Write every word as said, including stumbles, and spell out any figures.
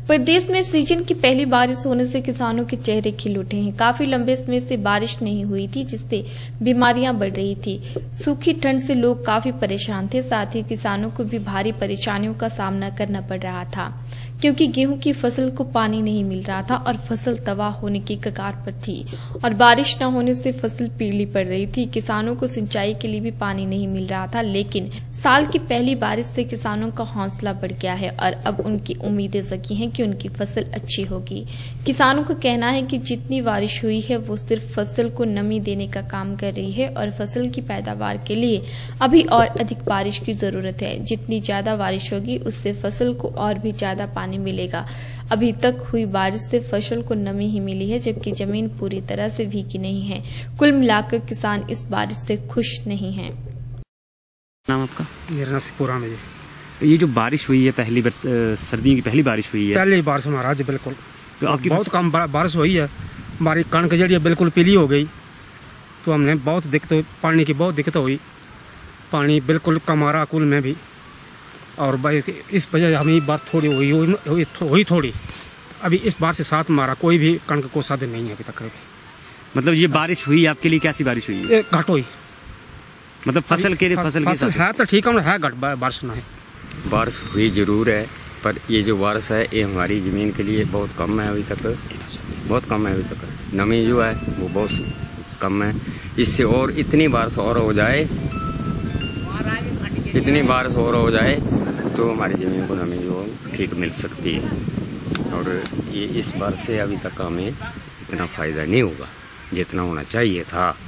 प्रदेश में सीजन की पहली बारिश होने से किसानों के चेहरे खिल उठे हैं। काफी लंबे समय से बारिश नहीं हुई थी, जिससे बीमारियां बढ़ रही थी। सूखी ठंड से लोग काफी परेशान थे, साथ ही किसानों को भी भारी परेशानियों का सामना करना पड़ रहा था, क्योंकि गेहूं की फसल को पानी नहीं मिल रहा था और फसल तबाह होने की कगार पर थी और बारिश न होने से फसल पीली पड़ रही थी। किसानों को सिंचाई के लिए भी पानी नहीं मिल रहा था, लेकिन साल की पहली बारिश से किसानों का हौसला बढ़ गया है और अब उनकी उम्मीदें जगी हैं कि उनकी फसल अच्छी होगी। किसानों का कहना है कि जितनी बारिश हुई है वो सिर्फ फसल को नमी देने का काम कर रही है और फसल की पैदावार के लिए अभी और अधिक बारिश की जरूरत है। जितनी ज्यादा बारिश होगी उससे फसल को और भी ज्यादा पानी मिलेगा। अभी तक हुई बारिश से फसल को नमी ही मिली है, जबकि जमीन पूरी तरह से भीगी नहीं है। कुल मिलाकर किसान इस बारिश से खुश नहीं हैं। नाम आपका? मेरा नाम सिपुरा में। ये जो बारिश हुई है पहली बार, सर्दियों की पहली बारिश हुई है, पहली बारिश महाराज बिल्कुल तो आपकी बहुत कम बारिश हुई है। हमारी कणक जड़ी बिल्कुल पीली हो गई, तो हमने बहुत दिक्कत, पानी की बहुत दिक्कत हुई। पानी बिल्कुल कम आ रहा कुल में भी, और इस वजह हमें बात थोड़ी हुई हुई, हुई थोड़ी। अभी इस बार से साथ हमारा कोई भी कणक को साधन नहीं है अभी तक। मतलब ये बारिश हुई आपके लिए कैसी बारिश हुई है? घट हुई, मतलब फसल के फसल फसल है तो ठीक है, घट बारिश ना है। बारिश हुई जरूर है, पर ये जो बारिश है ये हमारी जमीन के लिए बहुत कम है अभी तक, बहुत कम है अभी तक। नमी जो है वो बहुत कम है। इससे और इतनी बारिश और हो जाए, इतनी बारिश और हो जाए तो हमारी जमीन को नमी जो ठीक मिल सकती है। और ये इस बार से अभी तक हमें इतना फायदा नहीं होगा जितना होना चाहिए था।